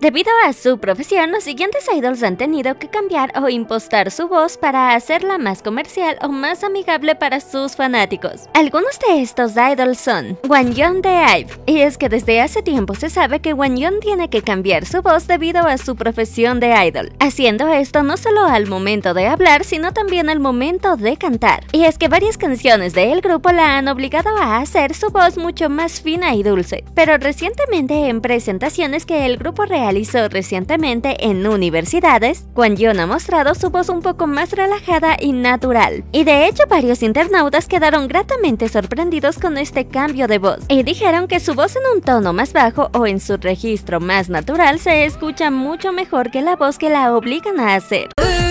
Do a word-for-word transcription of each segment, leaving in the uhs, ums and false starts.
Debido a su profesión, los siguientes idols han tenido que cambiar o impostar su voz para hacerla más comercial o más amigable para sus fanáticos. Algunos de estos idols son Wonyeon de IVE, y es que desde hace tiempo se sabe que Wonyeon tiene que cambiar su voz debido a su profesión de idol, haciendo esto no solo al momento de hablar, sino también al momento de cantar. Y es que varias canciones del grupo la han obligado a hacer su voz mucho más fina y dulce, pero recientemente en presentaciones que el grupo realizó recientemente en universidades, Wonyeon ha mostrado su voz un poco más relajada y natural, y de hecho varios internautas quedaron gratamente sorprendidos con este cambio de voz, y dijeron que su voz en un tono más bajo o en su registro más natural se escucha mucho mejor que la voz que la obligan a hacer.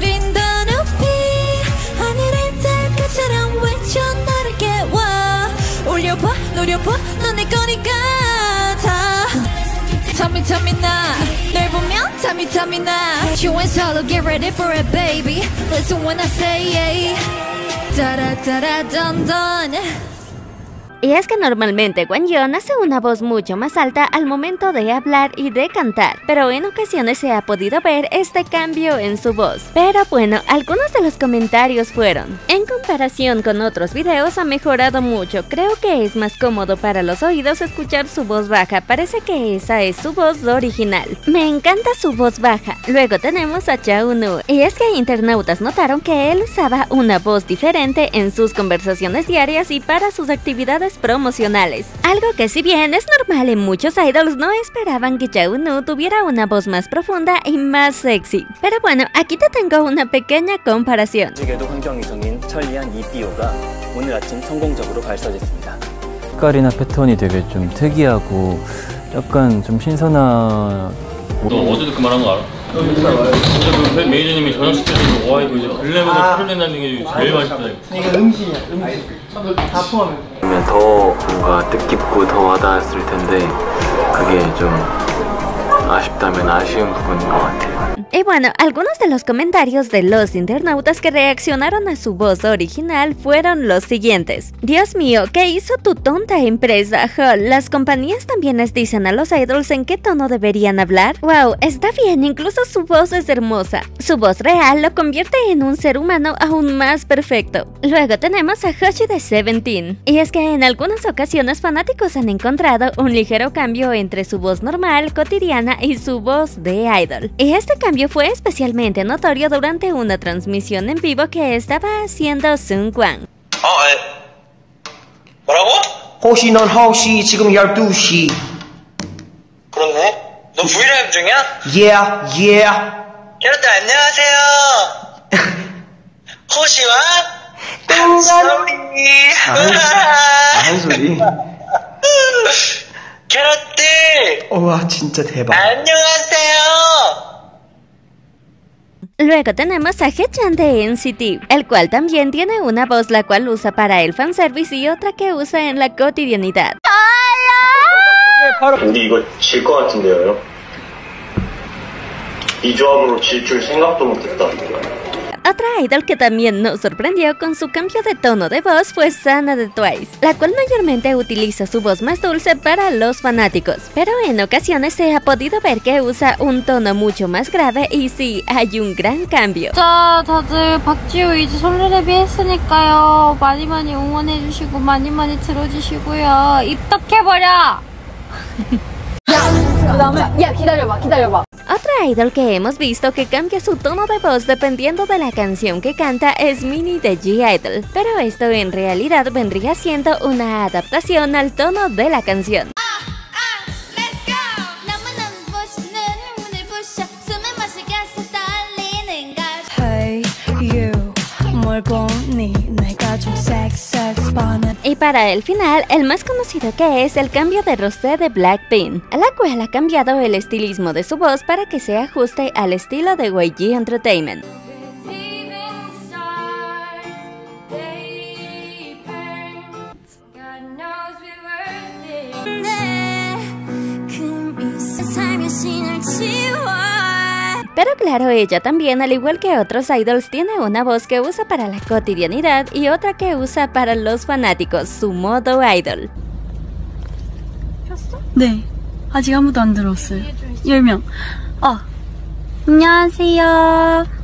Tell me, tell me now. 널 보면 tell me, tell me now. You and solo get ready for it, baby. Listen when I say yeah. Da da da da dun dun. Y es que normalmente Wonyeon hace una voz mucho más alta al momento de hablar y de cantar, pero en ocasiones se ha podido ver este cambio en su voz. Pero bueno, algunos de los comentarios fueron: en comparación con otros videos ha mejorado mucho, creo que es más cómodo para los oídos escuchar su voz baja, parece que esa es su voz original. Me encanta su voz baja. Luego tenemos a Chaunu, y es que internautas notaron que él usaba una voz diferente en sus conversaciones diarias y para sus actividades promocionales, algo que si bien es normal en muchos idols, no esperaban que Chaunu tuviera una voz más profunda y más sexy. Pero bueno, aquí te tengo una pequeña comparación. 색깔이나 패턴이 되게 좀 특이하고 약간 좀 신선한. 너 어제도 그 말한 거 알아? 어제 그 매니저님이 저녁 시킬 때 와 이거 이제 글램으로 풀어낸다는 게 제일 맛있다. 이게 음식이야, 음식. 다 포함해. 더 뭔가 뜻깊고 더 와닿았을 텐데 그게 좀 아쉽다면 아쉬운 부분인 것 같아요. Y bueno, algunos de los comentarios de los internautas que reaccionaron a su voz original fueron los siguientes: Dios mío, ¿qué hizo tu tonta empresa? Jol, las compañías también les dicen a los idols en qué tono deberían hablar. Wow, está bien, incluso su voz es hermosa. Su voz real lo convierte en un ser humano aún más perfecto. Luego tenemos a Hoshi de Seventeen, y es que en algunas ocasiones fanáticos han encontrado un ligero cambio entre su voz normal, cotidiana y su voz de idol. Y este cambio fue especialmente notorio durante una transmisión en vivo que estaba haciendo Seungkwan. 어, 에. 뭐라고? 호시 넌 호시 지금 열두 시. 그렇네. 너 브이라이브 중이야? Yeah, yeah. 여러분들 안녕하세요. 호시와 한소리. 한소리. 캐럿들. 우와, 진짜 대박. 안녕하세요. Luego tenemos a Haechan de N C T, el cual también tiene una voz la cual usa para el fanservice y otra que usa en la cotidianidad. 우리 이거 질 것 같은데요. 이 조합으로 질 줄 생각도 못했다. Otra idol que también nos sorprendió con su cambio de tono de voz fue Sana de Twice, la cual mayormente utiliza su voz más dulce para los fanáticos, pero en ocasiones se ha podido ver que usa un tono mucho más grave y sí, hay un gran cambio. 진짜 다들 박지우 이제 솔로 데뷔했으니까요. 많이 많이 응원해주시고 많이 많이 들어주시고요. 입덕해버려! Otra idol que hemos visto que cambia su tono de voz dependiendo de la canción que canta es Minnie de G-Idol, pero esto en realidad vendría siendo una adaptación al tono de la canción. Y para el final, el más conocido que es el cambio de Rosé de Blackpink, a la cual ha cambiado el estilismo de su voz para que se ajuste al estilo de Y G Entertainment. Pero claro, ella también, al igual que otros idols, tiene una voz que usa para la cotidianidad y otra que usa para los fanáticos, su modo idol. 네. 아직 아무도 안 들어왔어요. 열 명. 아, 안녕하세요.